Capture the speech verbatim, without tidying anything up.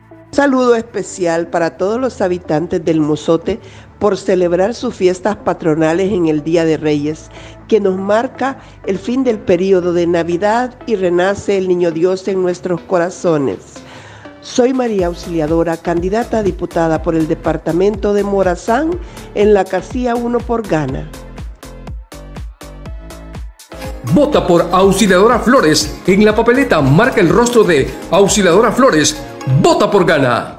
Saludo especial para todos los habitantes del Mozote por celebrar sus fiestas patronales en el Día de Reyes, que nos marca el fin del periodo de Navidad y renace el Niño Dios en nuestros corazones. Soy María Auxiliadora, candidata a diputada por el departamento de Morazán en la casilla uno por Gana. Vota por Auxiliadora Flores. En la papeleta marca el rostro de Auxiliadora Flores. Vota por Gana.